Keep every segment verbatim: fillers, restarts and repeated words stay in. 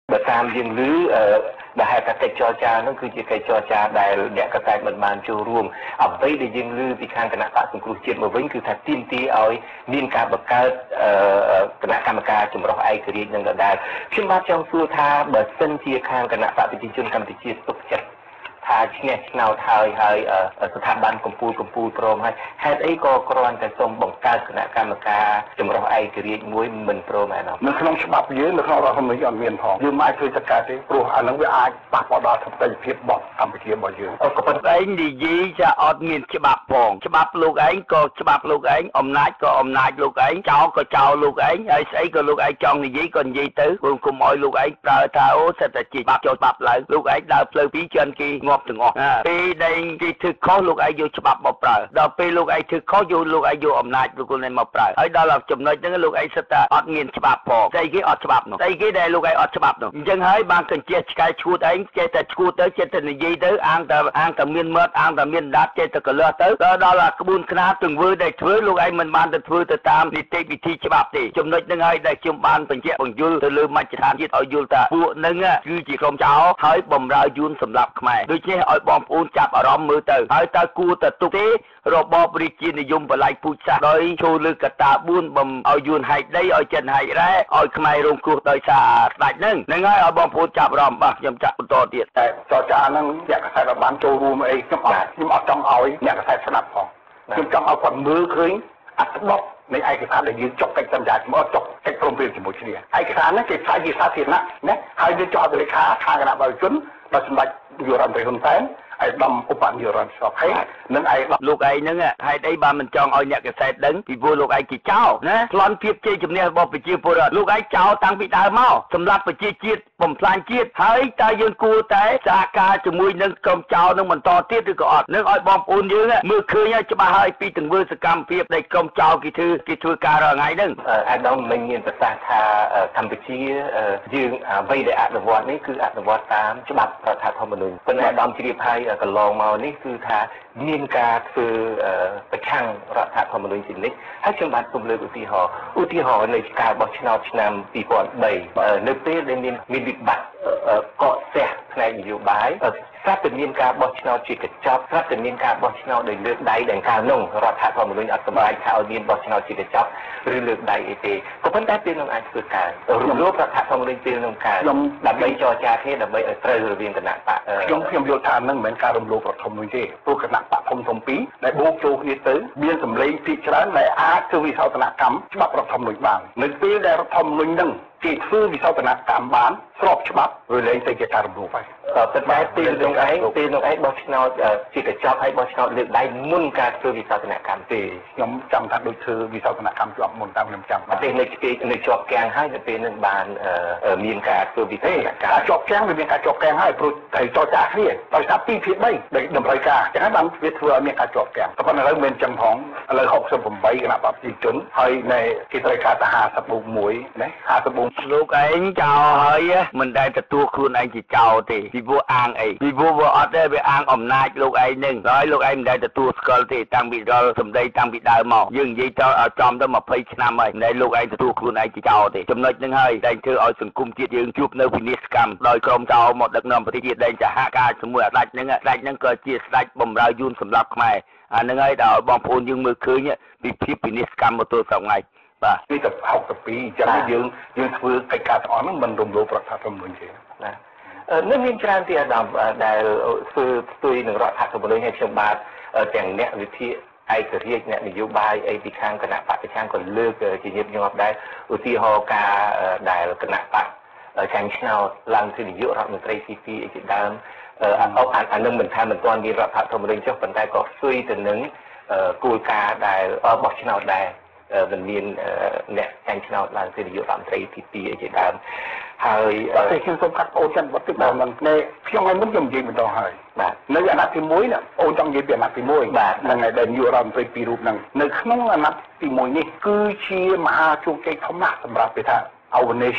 បើតាមយើងឮដែលហៅថាកិច្ចចរចានោះគឺជាកិច្ចចរចាដែលអ្នកកសែតមិនបានចូលរួមអ្វីដែលយើងឮពីខាងគណៈបកសង្គ្រោះជាតិមកវិញគឺថាទាមទារឲ្យមានការបង្កើតគណៈកម្មការចម្រុះឯករាជ្យនឹងដដែលខ្ញុំបាទចង់សួរថាបើសិនជាខាងគណៈបកប្រជាជនកម្ពុជាទុកចិត្តថាឈ្នះឆ្នោតហើយហើយស្ថាប័នកម្ពុជាកម្ពុជាព្រមហើយហេតុអីក៏គ្រាន់តែសូមបង្កើតគណៈកម្មការចម្រុះឯករាជ្យមួយមិនព្រមឯណោះនៅក្នុងច្បាប់យើងនៅក្នុងរដ្ឋធម្មនុញ្ញអត់មានផងយើងមិនអាចធ្វើចការទេព្រោះអានឹងវាអាចប៉ះពាល់ដល់ធិបតេយ្យភាពរបស់កម្ពុជារបស់យើងក៏ប៉ុន្តែនិយាយថាអត់មានច្បាប់ផងច្បាប់លោកឯងក៏ច្បាប់លោកឯងអំណាចក៏អំណាចលោកឯងចោលក៏ចោលលោកឯងហើយស្អីក៏លោកឯងចង់និយាយក៏និយាយទៅព្រោះគុំឲ្យលោកឯងប្រើថាអូសិតតែជាច្បាប់ចូលច្បាប់ឡើងលោកឯងដើរផ្លូវពីរចិនគេងាប់ទាំងអស់ពេលដែលគេធ្វើខុសលោកឯងយកច្បាប់មកប្រើដល់ពេលលោកឯងធ្វើខុសយកលោកឯងយកអំណាចលោកឯងមកប្រើហើយដល់ចំណុចហ្នឹងលោកឯងសិតតែអត់មានច្បាប់ផងស្អីគេអត់ច្បាប់នោះស្អីគេដែលលោកឯងអត់ច្បាប់នោះអញ្ចឹងហើយបានកញ្ជះឆ្កែឈួតឯងចេះតែឈួតទៅចេះតែនិយាយទៅអាងតែអាងតែមានមាត់អាងតែមានដាតចេះតែកលះទៅដល់ដល់ក្បួនខ្នាតទង្វើដែលធ្វើលោកឯងមិនបានទៅធ្វើទៅតាមនីតិវិធីច្បាប់ទេចំណុចហ្នឹងហើយដែលខ្ញុំបានបញ្ជាក់បញ្យល់ទៅលើមជ្ឈដ្ឋានជាតិឲ្យយល់ថាពួកហ្នឹងគឺជាក្រុមចោរហើយបំរើយួនសម្រាប់ខ្មែរដូច្នេះឲ្យបងប្អូនចាប់អារម្មណ៍មើលទៅហើយតើគួរតែទុកទេរបបរាជានិយមបល័យពូជសាសន៍ដោយចូលលើកតាបួនបំឲ្យយួនហែកដីឲ្យចិនហែករ៉ែឲ្យខ្មែររងគ្រោះដោយសារស្ដេចហ្នឹងហ្នឹងហើយឲ្យបងប្អូនចាប់អារម្មណ៍បាទខ្ញុំចាក់បន្តទៀតតែចរចាហ្នឹងអ្នកកសែតបានចូលរួមអីខ្ញុំអត់ខ្ញុំអត់ចង់ឲ្យអ្នកកសែតស្ដាប់ផងខ្ញុំចង់ឲ្យគាត់មើលឃើញអត្ថបទនៃឯកសារដែលយើងចុះកិច្ចសន្យាមកចុះកិច្ចព្រមព្រៀងជាមួយគ្នាឯកសារហ្នឹងគេផ្សាយជាសាធារណៈណាហើយយើងចុះអត្ថលេខាខាងគណៈបព្វជិជនដោយសម្ដេចនាយករដ្ឋមន្ត្រីហ៊ុនសែនឯកឧត្តមឧបនាយករដ្ឋមន្ត្រីហើយនឹងឯកលោកឯងហ្នឹងហេតុអីបានមិនចង់ឲ្យអ្នកកសែតដឹងពីព្រោះលោកឯងជាចោរណាប្លន់ភាពជ័យជំនះរបស់ប្រជាពលរដ្ឋលោកឯងចោរតាំងពីដើមមកសម្រាប់ប្រជាជាតិបំផ្លាញជាតិហើយតើយើងគួរតែសហការជាមួយនឹងក្រុមចោរនឹងបន្តទៀតឬក៏អត់នឹងឲ្យបងប្អូនយើងមើលឃើញឲ្យច្បាស់ហើយពីទង្វើសកម្មភាពដែលក្រុមចោរគេធ្វើគេធ្វើការរាល់ថ្ងៃហ្នឹងអាដាមមិនមានប្រសាសន៍ថាកម្ពុជាយើងអ្វីដែលអនុវត្តនេះគឺអនុវត្តតាមច្បាប់រដ្ឋធម្មនុញ្ញប៉ុន្តែអាដាមជ្រាបហើយកន្លងមកនេះគឺថាមានការធ្វើប្រឆាំងរដ្ឋធម្មនុញ្ញជានិច្ចហើយខ្ញុំបានសូមលើកឧទាហរណ៍ឧទាហរណ៍នៃការបោះឆ្នោតឆ្នាំពីរពាន់បីនៅពេលដែលមានមានវិបត្តិកកស្ទះផ្នែកនយោបាយស្រាប់តែមានការបោះឆ្នោតជាកញ្ចប់ស្រាប់តែមានការបោះឆ្នោតដោយលើកដៃដែលកាលនោះរដ្ឋធម្មនុញ្ញអត់សម្រេចថាឲ្យមានបោះឆ្នោតជាកញ្ចប់ឬលើកដៃអីទេក៏ប៉ុន្តែពេលនោះអាចធ្វើការរំលោភរដ្ឋធម្មនុញ្ញពេលនោះការដើម្បីចរចាគ្នាដើម្បីឲ្យត្រូវរវាងគណៈបកខ្ញុំខ្ញុំយល់ថានឹងមិនមែនការរំលោភរដ្ឋធម្មនុញ្ញទេព្រោះគណៈបកធំធំពីរដែលបូកចូលគ្នាទៅមានសម្លេងភាគច្រើនដែលអាចធ្វើវិសោធនកម្មច្បាប់រដ្ឋធម្មនុញ្ញបាននៅពេលដែលរដ្ឋធម្មនុញ្ញនឹងគេធ្វើវិសោធនកម្មបានស្របច្បាប់វាលែងទៅជាការរំលោភហើយប៉ុន្តែពេលនោះឯងពេលនោះឯងបោះឆ្នោតជាកញ្ចប់ហើយបោះឆ្នោតលើកដៃមុនការធ្វើវិសោធនកម្មទេខ្ញុំចាំថាដូចធ្វើវិសោធនកម្មជាប់មុនតាមខ្ញុំចាំបានទេនៅគេនៅជាប់កាំងហើយនៅពេលនឹងបានមានការធ្វើវិសោធនកម្មជាប់កាំងវាមានការជាប់កាំងហើយព្រោះត្រូវចរចាគ្នាដោយសារពីរភាគបីដែលតម្រូវការចឹងហើយបានវាធ្វើឲ្យមានការជាប់កាំងប៉ុន្តែឥឡូវមិនចឹងផងឥឡូវហុកសិបប្រាំបីគណៈបព្វជិជនហើយនៅគេត្រូវការទៅห้าสิบบวกមួយណាห้าสิบบวกលោកឯងចោលហើយមិនដែលទទួលខ្លួនឯងជាចោលទេពីព្រោះអាងអីពីព្រោះវាអត់ទេវាអាងអំណាចលោកឯងនឹងហើយលោកឯងមិនដែលទទួលស្គាល់ទេតាំងពីដល់សម្ដីតាំងពីដើមមកយើងនិយាយទៅឲ្យចំទៅยี่สิบឆ្នាំហើយដែលលោកឯងទទួលខ្លួនឯងជាចោលទេចំណុចហ្នឹងហើយតែធ្វើឲ្យសង្គមជាតិយើងជួបនៅវិនាសកម្មដោយក្រុមចោលមកដឹកនាំប្រទេសជាតិដែលសហការជាមួយអាស្ដេចហ្នឹងស្ដេចហ្នឹងក៏ជាស្ដេចបំរើយួនសម្រាប់ខ្មែរអាហ្នឹងហើយដល់បងប្អូនយើងមើលឃើញពីភាពវិនាសកម្មមកទល់សប្តាហ៍បាទពីទៅហុកទៅពីរអញ្ចឹងយើងយើងធ្វើកិច្ចការទាំងអស់ហ្នឹងមិនរំលោភរដ្ឋធម្មនុញ្ញទេណានៅមានច្រើនទីអាដាមដែលធ្វើផ្ទុយនឹងរដ្ឋធម្មនុញ្ញឲ្យខ្ញុំបាទទាំងអ្នកវិភាគឯករាជ្យអ្នកនយោបាយអីពីខាងគណៈបកប្រឆាំងក៏លើកជាញឹកញាប់ដែរឧទាហរណ៍ការដែលគណៈបកចាញ់ឆ្នោតឡើងជានាយករដ្ឋមន្ត្រីទីពីរអីជាដើមអត់អានឹងមិនថាមិនទាន់មានរដ្ឋធម្មនុញ្ញចុះប៉ុន្តែក៏ផ្ទុយទៅនឹងគោលការណ៍ដែលបោះឆ្នោតដែរមិនមានអ្នកចាញ់ឆ្នោតឡើងជានាយករដ្ឋមន្ត្រីទីពីរអីជាដើមហើយតែខ្ញុំសូមកាត់ប្អូនចិនបន្តិចបាទមិនខ្ញុំឲ្យមុនខ្ញុំនិយាយបន្តហើយបាទនៅអាណត្តិទីមួយណាអូនចង់និយាយពីអាណត្តិទីមួយបាទហ្នឹងហើយដែលនាយករដ្ឋមន្ត្រីពីររូបហ្នឹងនៅក្នុងអាណត្តិទីមួយនេះគឺជាមហាជោគជ័យធំណាស់សម្រាប់គេថា our nation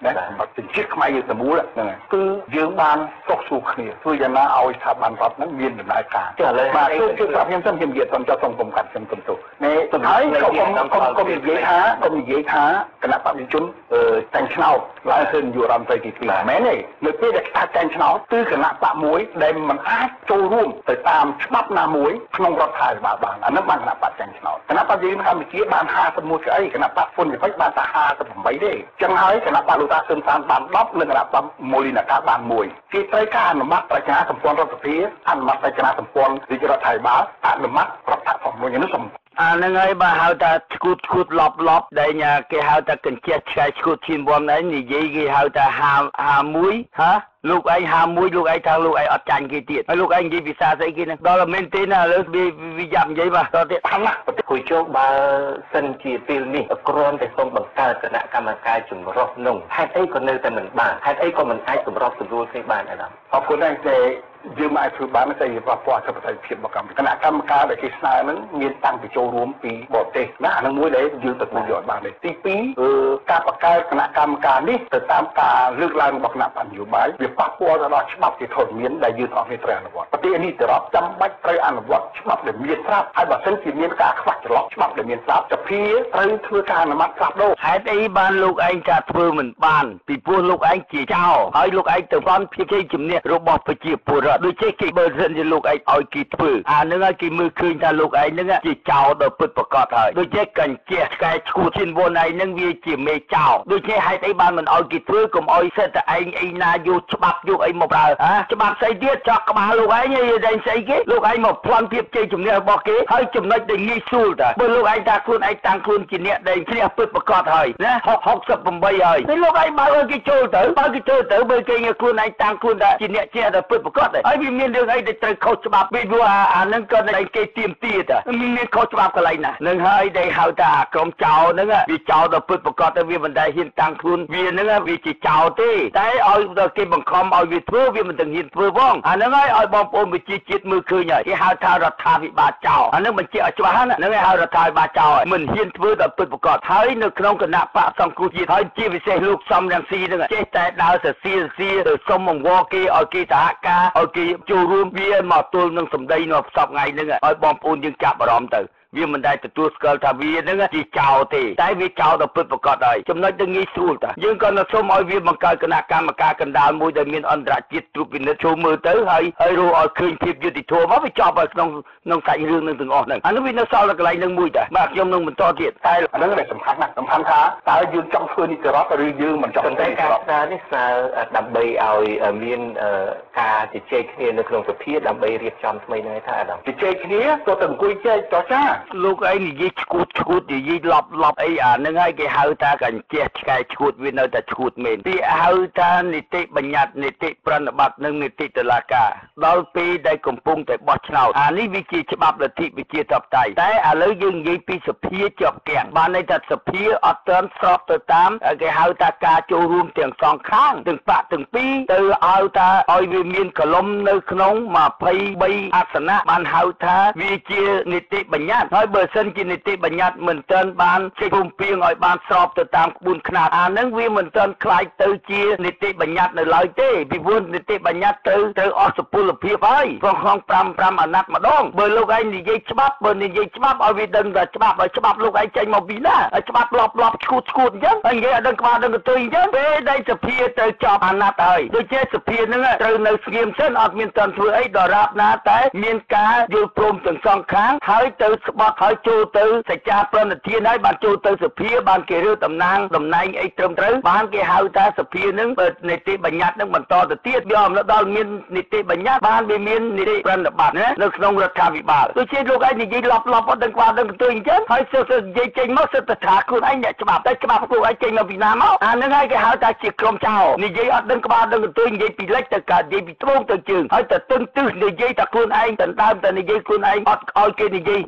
นะเป็นชิดขมายอยู่สมูลนั่นไงคือยืมบานตกสู่เขียคืออย่างนั้นเอาสถาบันรัฐนั้นมีเป็นรายการมาคือคือแบบยังต้องเพียงเดียวตอนจะส่งกรมการเงินกรมตัวในสุดท้ายก็กรมกรมกรมเยี่ยท้ากรมเยี่ยท้าคณะปฏิจุนเอ่อแต่งชนาวลายเส้นอยู่รำใจกี่ปีแม้เนี่ยเมื่อปีเด็กแต่งชนาวตื้อคณะปะมวยได้มันอาจโจร่วมไปตามฉบับนามวยขนมรัฐไทยบาบานอันนั้นบางคณะปะแต่งชนาวคณะปฏินะครับเมื่อกี้บานห้าสมุทรไอ้คณะปะฝุ่นไปบานตาห้าสมุทรไปได้จังไห้คณะปะลูตาเส้นสารบานล็อบเรื่องคณะปะโมลินาคาบานมวยที่รายการมัดรายการสมพรรัฐพีอันมัดรายการสมพรดิจิทัลไทยบาอันมัดรัฐสมพรอย่างนี้สมអានឹងហើយបើហៅថាឈួតឈួតឡប់ឡប់ដែលញ៉ាគេហៅថាកញ្ចេះឆ្កែឈួតឈីនបនហ្នឹងនិយាយគេហៅថាហាហាមួយហាលោកឯងហាមួយលោកឯងថាលោកឯងអត់ចាញ់គេទៀតហើយលោកឯងនិយាយភាសាស្អីគេហ្នឹងដល់មែនទេណាឥឡូវវាវាយ៉ាប់និយាយបាទតទៀតខាងណាប្រទេសគួយជោគបើសិនជាពេលនេះគ្រាន់តែសូមបង្កើតគណៈកម្មការចម្រុះនោះហេតុអីក៏នៅតែមិនបានហេតុអីក៏មិនអាចសម្របសម្រួលគ្នាបានដែរអរគុណដែរតែយើងមកធ្វើបានតែប្រព័ន្ធអធិបតេយ្យភាពរបស់កម្ពុជាគណៈកម្មការដែលគេស្នើហ្នឹងមានតាំងពីចូលរួមពីបរទេសណាអានឹងមួយដែលយើងទទួលយកបានដែរទីពីរការបង្កើតគណៈកម្មការនេះទៅតាមការលើកឡើងរបស់គណៈបញ្ញយោបាយវាប៉ះពាល់ទៅដល់ច្បាប់ជាធរមានដែលយើងអស់គ្នាត្រូវអនុវត្តប្រទេសនេះទៅរាប់ចាំបាច់ត្រូវអនុវត្តច្បាប់ដែលមានស្រាប់ហើយបើសិនជាមានការខ្វះចន្លោះច្បាប់ដែលមានស្រាប់សភាត្រូវធ្វើការអនុម័តផ្លាស់ប្ដូរហេតុអីបានលោកឯងថាធ្វើមិនបានពីព្រោះលោកឯងជាចោរហើយលោកឯងទៅបានភាពជ័យជំនះរបស់ប្រជាពលរដ្ឋដូចជាគេបើសិនជាលោកឯងឲ្យគេធ្វើអានឹងឲ្យគេមើលឃើញថាលោកឯងហ្នឹងជាចោរដ៏ពិតប្រាកដហើយដូចជាកញ្ចេះឆ្កែឈួតឈិនវនឯងហ្នឹងវាជាមេចោរដូចជាហេតុអីបានមិនឲ្យគេធ្វើកុំឲ្យសិតតែឯងអីណាយកច្បាប់យកអីមកប្រើហាច្បាប់ស្អីទៀតចោះក្បាលលោកឯងឯងស្អីគេលោកឯងមកប្លន់ភាពជ័យជំនះរបស់គេហើយចំណុចដែលងាយស្រួលតាបើលោកឯងថាខ្លួនឯងតាំងខ្លួនជាអ្នកដែលឈ្នះពិតប្រាកដហើយណាហុកសិបប្រាំបីហើយតែលោកឯងបើឲ្យគេចូលទៅបើគេចូលទៅបើគេខ្លួនឯងតាំងខ្លួនថាជាអ្នកជាតែពិតប្រាកដហើយវាមានរឿងអីដែលត្រូវខុសច្បាប់ពីព្រោះអានឹងក៏តែគេទៀមទាតាមានខុសច្បាប់កន្លែងណានឹងហើយដែលហៅថាក្រុមចោរហ្នឹងវាចោរដល់ពិតប្រាកដទៅវាមិនដែលហ៊ានតាំងខ្លួនវាហ្នឹងវាជាចោរទេតែឲ្យគេបង្ខំឲ្យវាធ្វើវាមិនទាំងហ៊ានធ្វើផងអាហ្នឹងហើយឲ្យបងប្អូនប្រជាជាតិមើលឃើញហើយគេហៅថារដ្ឋាភិបាលចោរអាហ្នឹងបញ្ជាក់ឲ្យច្បាស់ណាហ្នឹងហើយហៅរដ្ឋាភិបាលចោរមិនហ៊ានធ្វើដល់ពិតប្រាកដហើយនៅក្នុងគណៈបកសង្គ្រោះជាតិហើយជាពិសេសលោកសំរងស៊ីហ្នឹងចេះតែដើរសរសៀរសៀរទៅសុំអង្វរគេឲ្យគេសហការឲ្យគេចូលរួមវាមកទល់នឹងសម្ដីនៅផ្សព្វថ្ងៃហ្នឹងឲ្យបងប្អូនយើងចាប់អារម្មណ៍ទៅវាមិនដែលទទួលស្គាល់ថាវាហ្នឹងជាចោរទេតែវាចោរដល់ពិតប្រាកដហើយចំណុចទៅងាយស្រួលតាយើងក៏នៅសូមឲ្យវាបង្កើតគណៈកម្មការកណ្ដាលមួយដែលមានអន្តរជាតិត្រួតពិនិត្យចូលមើលទៅហើយហើយរកឲ្យឃើញភាពយុត្តិធម៌មកវាចប់ហើយក្នុងក្នុងសាច់រឿងនឹងទាំងអស់ហ្នឹងអានោះវានៅសល់តែកន្លែងហ្នឹងមួយតាបាទខ្ញុំនឹងបន្តទៀតតែអាហ្នឹងដែលសំខាន់ណាស់សំខាន់ថាតើយើងចង់ធ្វើនេះទៅរត់ឬយើងមិនចង់ទេការស្នើនេះស្នើដើម្បីឲ្យមានការជជែកគ្នានៅក្នុងសភាដើម្បីរៀបចំថ្មីហ្នឹងថាអាដាមជជែកគ្នាក៏ទៅអង្គុយចែកចរចាលោកឯងនិយាយឈួតឈួតនិយាយឡប់ឡប់អីអាហ្នឹងហើយគេហៅថាកញ្ចេះឆ្កែឈួតវានៅតែឈួតមែនពាក្យហៅថានីតិបញ្ញត្តិនីតិប្រណិប័តនិងនីតិតុលាការដល់ពេលដែលកំពុងតែបោះឆ្នោតអានេះវាជាច្បាប់លទ្ធិប្រជាធិបតេយ្យតែឥឡូវយើងនិយាយពីសភាជាប់គាំងបានន័យថាសភាអត់ទាន់ស្របទៅតាមគេហៅថាការចូលរួមទាំងសងខាងទាំងបកទាំងពីរទៅឲ្យថាឲ្យវាមានកលុំនៅក្នុងยี่สิบสามអាសនៈបានហៅថាវាជានីតិបញ្ញត្តិហើយបើសិនជានីតិបញ្ញត្តិមិនទាន់បានចេញព្រមព្រៀងឲ្យបានស្របទៅតាមក្បួនខ្នាតអានឹងវាមិនទាន់ខ្លាយទៅជានីតិបញ្ញត្តិនៅឡើយទេពីព្រោះនីតិបញ្ញត្តិទៅទៅអស់សុពលភាពហើយក្នុងក្នុង5 5អាណត្តិម្ដងបើលោកឯងនិយាយច្បាប់បើនិយាយច្បាប់ឲ្យវាដឹងថាច្បាប់ឲ្យច្បាប់លោកឯងចេញមកពីណាច្បាប់ឡប់ឡប់ឈួតឈួតអញ្ចឹងហើយនិយាយឲ្យដឹងក្បាលដឹងកន្ទុយអញ្ចឹងពេលដែលសភាទៅចប់អាណត្តិហើយដូចជាសភានឹងត្រូវនៅស្ងៀមសិនអត់មានទាន់ធ្វើអីដល់រាបណាតែមានការយល់ព្រមទាំងសងខាងហើយទៅស្បត់ហើយចូលទៅសច្ចាប្រណិធានហើយបានចូលទៅសភាបានគេរើតំណាងតំណែងអីត្រឹមត្រូវបានគេហៅថាសភានឹងនីតិបញ្ញត្តិនឹងបន្តទៅទៀតយកអំណត់ដល់មាននីតិបញ្ញត្តិបានវាមាននីតិប្រណិប័តណានៅក្នុងរដ្ឋាភិបាលដូចជាលោកឯងនិយាយឡប់ឡប់អត់ដឹងក្បាលដឹងកន្ទុយអញ្ចឹងហើយសិស្សនិយាយចេញមកសិទ្ធិថាខ្លួនឯងអ្នកច្បាប់តែច្បាប់ខ្លួនឯងចេញមកពីណាមកអានឹងហើយគេហៅថាជាក្រុមចោរនិយាយអត់ដឹងក្បាលដឹងកន្ទុយនិយាយពីលិចទៅកើតនិយាយពីត្បូងទៅជើងហើយទៅទឹងទឹះនិយាយថាខ្លួនឯងដណ្ដើមតែនិយាយខ្លួនឯងអត់ឲ្យគេនិយាយនេះគេ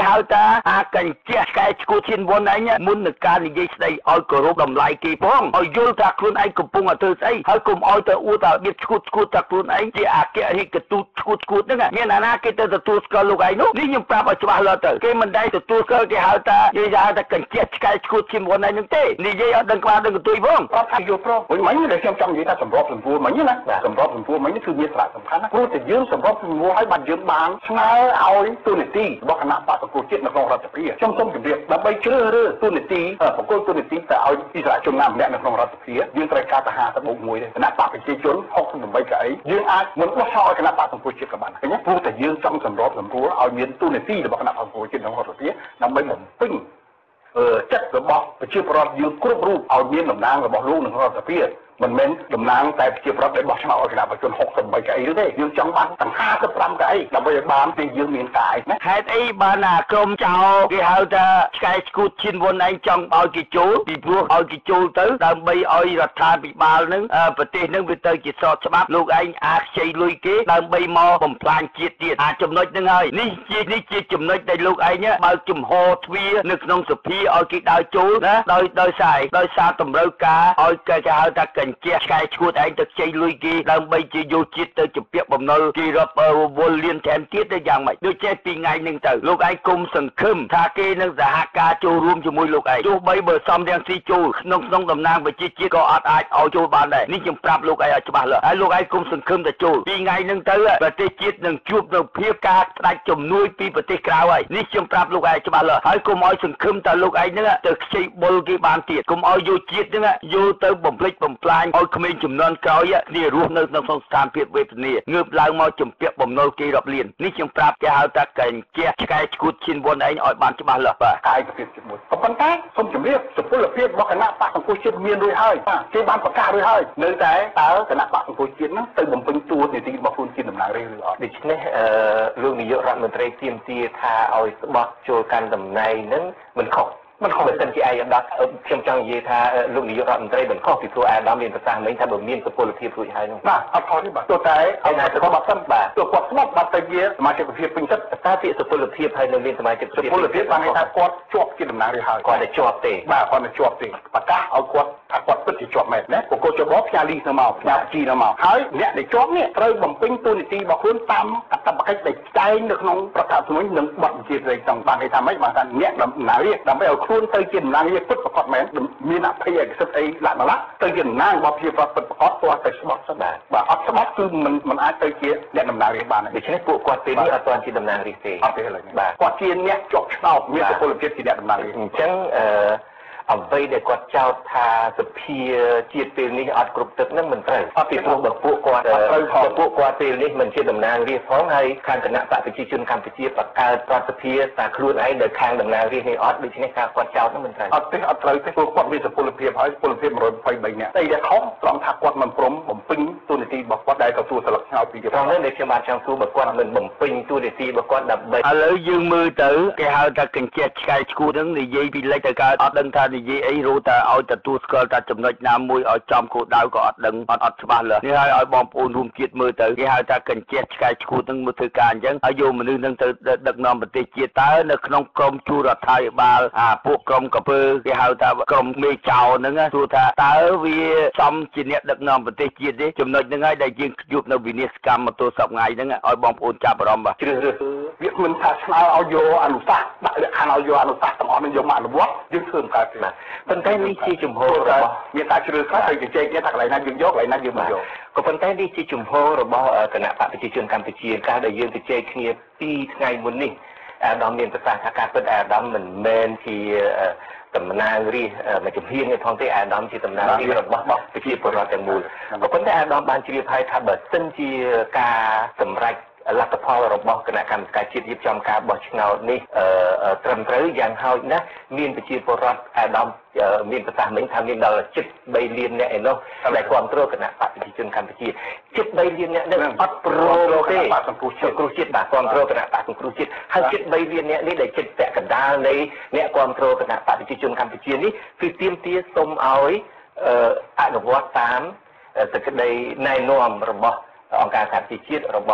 ហៅថាអាកញ្ចេះកែឈ្គួតឈានវនឯងមុននឹងការនិយាយស្ដីឲ្យគោរពតម្លៃគេផងឲ្យយល់ថាខ្លួនឯងកំពុងតែធ្វើស្អីហើយកុំឲ្យទៅអួតថារបៀបឈ្គួតឈ្គួតថាខ្លួនឯងជាអគ្គរដ្ឋទូតឈ្គួតឈ្គួតហ្នឹងមានអាណាគេទៅទទួលស្គាល់លោកឯងនោះនេះខ្ញុំប្រាប់ឲ្យច្បាស់លាស់ទៅគេមិនដែលទទួលស្គាល់គេហៅថានិយាយថាកញ្ចេះឆ្កែឈ្គួតឈានវនឯងហ្នឹងទេនិយាយឲ្យដឹងក្បាលដឹងកន្ទុយផងអត់ថាយល់ព្រោះវិញមិញដែលខ្ញុំចង់និយាយថាសម្របសម្រួលមិញណាសម្របសម្រួលមិញនេះគឺមានសារៈសំខាន់ណាព្រោះតែយើងសម្របសម្រួលឲ្យបានយើងបានស្នើឲ្យទូនីតិរបស់គណៈបកសង្គ្រោះជាតិនៅក្នុងរដ្ឋសភាខ្ញុំសូមជម្រាបដើម្បីជ្រើសរើសទូនីតិបកគលទូនីតិទៅឲ្យអិសរាជជនណាម្នាក់នៅក្នុងរដ្ឋសភាយើងត្រូវការទៅហាទៅបូកមួយទេគណៈបកប្រជាជនហុកសិបប្រាំកៅអីយើងអាចមិនបោះឆ្នោតឲ្យគណៈបកសង្គ្រោះជាតិក៏បានឃើញទេព្រោះតែយើងចង់សម្របសម្រួលឲ្យមានទូនីតិរបស់គណៈបកសង្គ្រោះជាតិក្នុងរដ្ឋសភាដើម្បីបំពេញអឺចិត្តរបស់ប្រជាពលរដ្ឋយើងគ្រប់រូបឲ្យមានតំណែងរបស់លោកក្នុងរដ្ឋសភាមិនមែនតំណាងតែប្រជាប្រដ្ឋដែលបោះឆ្នោតឲ្យគណៈបច្ចុប្បន្នហុកសិបប្រាំកៅអីទេយើងចង់បានទាំងហាសិបប្រាំកៅអីដើម្បីឲ្យបានទីយើងមានកាយណាហេតុអីបានអាក្រុមចៅគេហៅថាឆ្កែឈ្គួតឈានវនឯងចង់ឲ្យគេចូលពីព្រោះឲ្យគេចូលទៅដើម្បីឲ្យរដ្ឋាភិបាលនឹងប្រទេសនឹងវាទៅជាស្របច្បាប់លោកឯងអាចខ្ចីលុយគេដើម្បីមកបំផ្លាញជាតិទៀតអាចំណុចហ្នឹងហើយនេះជានេះជាចំណុចដែលលោកឯងបើកចំហទ្វារនៅក្នុងសភាឲ្យគេដើរចូលណាដោយដោយសារដោយសារតម្រូវការឲ្យគេហៅថាកញ្ជាឆ្កែឈួតឯងទៅខ្ចីលុយគេដើម្បីជាយោជាតិទៅជំពាក់បំណុលគេរាប់វល់លានថែមទៀតទៅយ៉ាងម៉េចដូចចេះពីថ្ងៃហ្នឹងទៅលោកឯងគុំសង្ឃឹមថាគេនឹងសហការចូលរួមជាមួយលោកឯងទោះបីបើសំរងស៊ីចូលក្នុងក្នុងតំណាងប្រជាជាតិក៏អត់អាចឲ្យចូលបានដែរនេះខ្ញុំប្រាប់លោកឯងឲ្យច្បាស់លាស់ហើយលោកឯងគុំសង្ឃឹមតែចូលពីថ្ងៃហ្នឹងទៅប្រទេសជាតិនឹងជួបនៅភាពការផ្ដាច់ជំនួយពីប្រទេសក្រៅហើយនេះខ្ញុំប្រាប់លោកឯងច្បាស់លាស់ហើយកុំឲ្យសង្ឃឹមតែលោកឯងហ្នឹងទៅខ្ចីបុលគេបានទៀតកុំឲ្យយោជាតិហ្នឹងយកទៅបំភ្លេចបំផ្លាញឲ្យក្មេងចំនួនក្រោយគ្នារស់នៅក្នុងស្ថានភាពវេទនាងើបឡើងមកជំពាក់បំណុលគេរាប់លាននេះខ្ញុំប្រាប់គេហៅថាកញ្ចេះឆ្កែឈួតឈានវនឯងឲ្យបានច្បាស់លាស់បាទកាយភាពជាមួយប៉ុន្តែសូមជម្រាបសុពលភាពរបស់គណៈបកសង្គ្រោះជាតិមានរួចហើយគេបានប្រកាសរួចហើយនៅតែតើគណៈបកសង្គ្រោះជាតិហ្នឹងទៅបំពេញតួនាទីរបស់ខ្លួនជាតំណាងរាស្ត្រឬអត់ដូច្នេះអឺលោកនាយករដ្ឋមន្ត្រីទាមទារថាឲ្យស្បោះចូលកាន់តំណែងហ្នឹងមិនខុសមិនខុសតែជាអាយដាមខ្ញុំចង់និយាយថាលោកនាយករដ្ឋមន្ត្រីមិនខុសពីព្រោះអាយដាមមានប្រសាសន៍មិញថាបើមានសុពលភាពរួចហើយនោះបាទអត់ខុសទេបាទទោះតែឲ្យតែគាត់បាត់សិនបាទទោះគាត់ស្មត់បាត់ទៅជាសមាជិកភាពពេញសិទ្ធិតែពាក្យសុពលភាពហើយនៅមានសមាជិកសុពលភាពបានន័យថាគាត់ជាប់ជាតំណាងរាស្ត្រហើយគាត់តែជាប់ទេបាទគាត់តែជាប់ទេប្រកាសឲ្យគាត់ថាគាត់ពិតជាជាប់មែនណាបកគោចបផ្ញើលីសទៅមកផ្ញើជីទៅមកហើយអ្នកដែលជាប់នេះត្រូវបំពេញតួនាទីរបស់ខ្លួនតាមអត្តបកិច្ចដែលចែងនៅក្នុងរដ្ឋធម្មនុញ្ញនិងបទបញ្ជាផ្សេងៗបានន័យថាម៉េចបានថាអ្នកតំណាងរាស្ត្រដើម្បីឲ្យខ្លួនទៅជាតំណាងរាស្ត្រពិតប្រាកដមែនមានអភ័យឯកសិទ្ធិអីឡាក់ឡាក់ទៅជាតំណាងរបស់ប្រជាប្រដ្ឋពិតប្រាកដទាស់តែស្បត់សិនបាទបាទអត់ស្បត់គឺមិនមិនអាចទៅជាអ្នកតំណាងរាស្ត្របានដូច្នេះពួកគាត់ពេលនេះអត់ទាន់ជាតំណាងរាស្ត្រទេអត់ទេឥឡូវនេះបាទគាត់ជាអ្នកជាប់ឆ្នោតមានសុពលភាពជាអ្នកតំណាងរាស្ត្រអញ្ចឹងអឺអ្វីដែលគាត់ចោទថាសភាជាតិពេលនេះអត់គ្រប់ទឹកនឹងមិនត្រូវអត់ពីព្រោះបើពួកគាត់ត្រូវផងពួកគាត់ពេលនេះមិនជាតំណាងរាស្ត្រផងហើយខាងគណៈបកប្រជាជនកម្ពុជាបង្កើតរដ្ឋសភាតែខ្លួនឯងដោយខាងតំណាងរាស្ត្រនេះអត់ដូច្នេះការគាត់ចោទនឹងមិនត្រូវអត់ទេអត់ត្រូវទេព្រោះគាត់មានសុពលភាពហើយសុពលភាពមួយរយยี่สิบสามនាក់តែដែលខុសត្រង់ថាគាត់មិនព្រមបំពេញតួនាទីរបស់គាត់ដែលទទួលស្លឹកឆ្នោតពីត្រង់នេះដែលខ្ញុំបានចង់សួរបើគាត់មិនបំពេញតួនាទីរបស់គាត់ដើម្បីឥឡូវយើងមើលទៅគេហៅថាកញ្ចេះឆ្កែឈួតនឹងនិយាយពីលេខទៅកើតអត់ដឹងថានិយាយអីរូតែឲ្យទទួលស្គាល់ថាចំណុចណាមួយឲ្យចំគោលដៅក៏អត់ដឹងអត់អត់ច្បាស់លាស់នេះហើយឲ្យបងប្អូនរួមជាតិមើលទៅគេហៅថាកញ្ចេះឆ្កែឈួតនឹងមកធ្វើការអញ្ចឹងហើយយកមនុស្សនឹងទៅដឹកនាំប្រទេសជាតិតើនៅក្នុងក្រមជួររដ្ឋាភិបាលអាពួកក្រមកាពើគេហៅថាក្រមមេចៅហ្នឹងទោះថាតើវាសមជាអ្នកដឹកនាំប្រទេសជាតិទេចំណុចហ្នឹងហើយដែលយើងជួបនៅវិនិច្ឆ័យកម្មទៅសប្តាហ៍ថ្ងៃហ្នឹងឲ្យបងប្អូនចាប់អារម្មណ៍បាទជ្រើសរើសវាមិនថាឆ្លើយឲ្យយកអនុសាសន៍ដាក់លក្ខខណ្ឌឲ្យយកអនុសាសន៍ទាំងអស់នឹងយកមកអនុវត្តយើងធ្វើមិនកើតទេប៉ុន្តែនេះជាជំហររបស់មានការជ្រើសខ្លះហើយជជែកគ្នាថាកន្លែងណាយើងយកកន្លែងណាយើងមិនយកក៏ប៉ុន្តែនេះជាជំហររបស់គណៈបកប្រជាជនកម្ពុជាកាលដែលយើងជជែកគ្នាពីរថ្ងៃមុននេះអាដាមមានប្រសាសន៍ថាការពិតអាដាមមិនមែនជាតំណាងរាស្ត្រមួយជំហានទេផងទេអាដាមជាតំណាងរាស្ត្ររបស់ប្រជាពលរដ្ឋទាំងមូលក៏ប៉ុន្តែអាដាមបានជ្រាបហើយថាបើសិនជាការសម្រេចលទ្ធផលរបស់គណៈកម្មការជាតិរៀបចំការបោះឆ្នោតនេះត្រឹមត្រូវយ៉ាងហោចណាស់មានប្រជាពលរដ្ឋអាដាមមានប្រសាសន៍មិញថាមានដល់ជិតបីលានអ្នកឯនោះដែលគ្រប់គ្រងគណៈបកប្រជាជនកម្ពុជាជិតបីលានអ្នកនេះអត់ព្រមទេសង្គ្រោះជាតិសង្គ្រោះជាតិបាទគ្រប់គ្រងគណៈបកសង្គ្រោះជាតិហើយជិតបីលានអ្នកនេះដែលជិតពាក់កណ្ដាលនៃអ្នកគ្រប់គ្រងគណៈបកប្រជាជនកម្ពុជានេះគឺទាមទារសូមឲ្យអនុវត្តតាមសេចក្តីណែនាំរបស់អង្គការសហប្រជាជាតិរបស់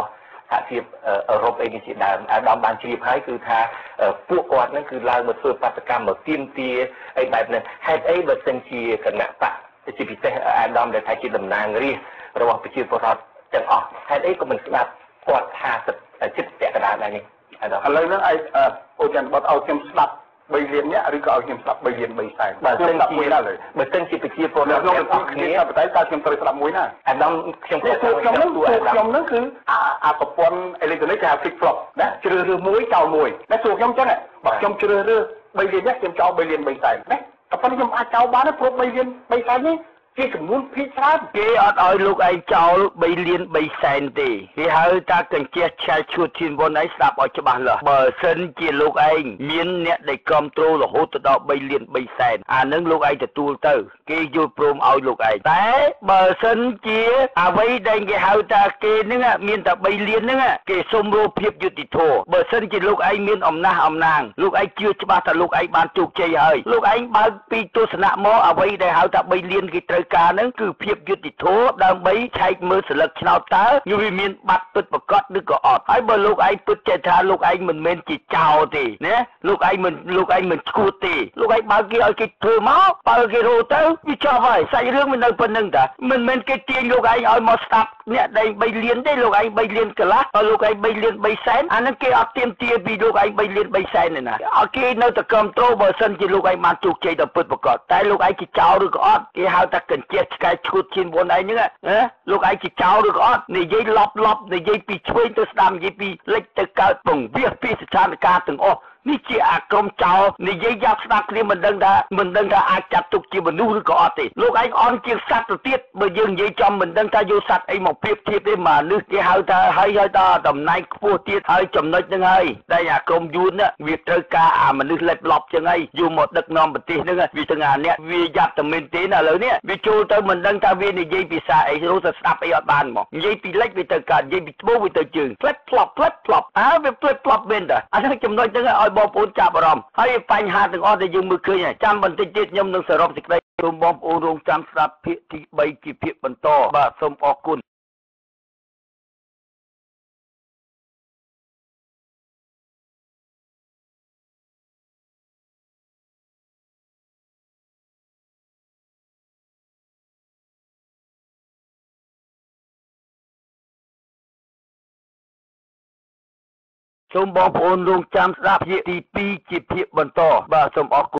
ថាភាពអឺរ៉ុបអីនេះជាដើមអាដាមបានជ្រាបហើយគឺថាពួកគាត់ហ្នឹងគឺឡើងមកធ្វើបាតកម្មមកទៀមទាអីបែបហ្នឹងហេតុអីបើសិនជាគណៈបកជាពិសេសអាដាមដែលថាជាតំណាងរាស្ត្ររបស់ប្រជាពលរដ្ឋទាំងអស់ហេតុអីក៏មិនស្ដាប់គាត់ថាសិទ្ធិចិត្តពាក់កណ្ដាលដែរនេះអាដាមឥឡូវហ្នឹងឯងអូចាំបត់ឲ្យខ្ញុំស្ដាប់បីលាននេះឬក៏ឲ្យខ្ញុំស្ដាប់បីលានបីសែនបើសិនជាមួយណាលើបើសិនជាប្រជាពលរដ្ឋក្នុងប្រទេសគ្នាបតែតើខ្ញុំត្រូវស្ដាប់មួយណាអាដាមខ្ញុំខ្ញុំខ្ញុំហ្នឹងខ្ញុំហ្នឹងគឺអាប្រព័ន្ធអេឡិចត្រូនិកគេហៅ flip flop ណាជ្រើសរើសមួយចោលមួយណាសួរខ្ញុំចឹងបើខ្ញុំជ្រើសរើសបីលាននេះខ្ញុំចោលបីលានបីសែនណាតែប៉ុន្តែខ្ញុំអាចចោលបានព្រោះបីលានបីសែននេះជាចំនួនភាគច្រើនគេអត់ឲ្យលោកឯងចោលបីលានបីសែនទេគេហៅថាកញ្ជះឆែកឈួតឈានវនឯងស្ដាប់ឲ្យច្បាស់លាស់បើសិនជាលោកឯងមានអ្នកដែលគ្រប់គ្រងរហូតទៅដល់បីលានបីសែនអានឹងលោកឯងទទួលទៅគេយល់ព្រមឲ្យលោកឯងតែបើសិនជាអ្វីដែលគេហៅថាគេនឹងមានតែបីលានហ្នឹងគេសុំរកភាពយុត្តិធម៌បើសិនជាលោកឯងមានអំណះអំណាងលោកឯងជឿច្បាស់ថាលោកឯងបានជោគជ័យហើយលោកឯងបើកពីទស្សនៈមកអ្វីដែលហៅថាបីលានគេត្រូវការហ្នឹងគឺភាពយុត្តិធម៌ដើម្បីឆែកមើលសិលឹកឆ្នោតតើវាមានបាត់ពិតប្រកបឬក៏អត់ហើយបើលោកឯងពិតចេះថាលោកឯងមិនមែនជាចោរទេណាលោកឯងមិនលោកឯងមិនឈួតទេលោកឯងបើគេឲ្យគេធ្វើមកបើគេរោទៅវាចប់ហើយសាច់រឿងមិននៅប៉ុណ្្នឹងតាមិនមែនគេទាញលោកឯងឲ្យមកស្ដាប់អ្នកដែលបីលានទេលោកឯងបីលានកន្លះហើយលោកឯងបីលានបីសែនអានឹងគេអត់ទៀមទាពីលោកឯងបីលានបីសែនទេណាឲ្យគេនៅតែគ្រប់គ្រងបើសិនជាលោកឯងបានជោគជ័យដល់ពិតប្រកបតែលោកឯងជាចោរឬក៏អត់គេហៅថាកញ្ជះឆ្កែឈួតឈានវនឯងហ្នឹងណាលោកឯងជាចោរឬក៏អត់និយាយឡប់ឡប់និយាយពីឆ្វេងទៅស្ដាំនិយាយពីលិចទៅកើតពងវាពីស្ថានភាពទាំងអស់នេះជាអាក្រមចោលនិយាយយកស្ដាប់គ្នាមិនដឹងថាមិនដឹងថាអាចចាត់ទុកជាមនុស្សឬក៏អត់ទេលោកឯងអន់ជាសត្វទៅទៀតបើយើងនិយាយចំមិនដឹងថាយកសត្វអីមកប្រៀបធៀបទេមនុស្សគេហៅថាហើយហើយដល់តំណែងខ្ពស់ទៀតហើយចំណុចហ្នឹងហើយតែអាក្រមយួនវាត្រូវការអាមនុស្សលិចឡប់ចឹងហើយយកមកដឹកនាំប្រទេសហ្នឹងវាទាំងអាអ្នកវាយ៉ាប់តែមែនទេឥឡូវនេះវាចូលទៅមិនដឹងថាវានិយាយភាសាអីរੂទៅស្ដាប់អីអត់បានមកនិយាយពីលិចវាទៅកើតនិយាយពីត្បូងវាទៅជើងផ្លិតផ្លប់ផ្លិតផ្លប់អើវាផ្លិតផ្លប់មែនតាអាហ្នឹងចំណុចហ្នឹងឲ្យបងប្អូនចាប់អារម្មណ៍ហើយបញ្ហាទាំងអស់ដែលយើងមើលឃើញចាំបន្តិចទៀតខ្ញុំនឹងសរុបសេចក្តីសូមបងប្អូនរងចាំស្ដាប់ភាគទីបីជាភាគបន្តបាទសូមអរគុណសូមបងប្អូនរងចាំស្ដាប់ភាគទីពីរជាភាគបន្តបាទសូមអរគុណ